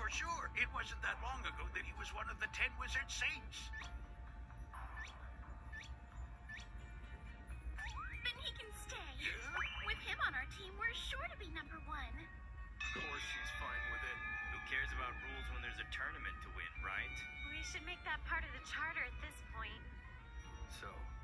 For sure. It wasn't that long ago that he was one of the 10 wizard saints. Then he can stay. With him on our team, we're sure to be number one. Of course she's fine with it. Who cares about rules when there's a tournament to win, right? We should make that part of the charter at this point. So,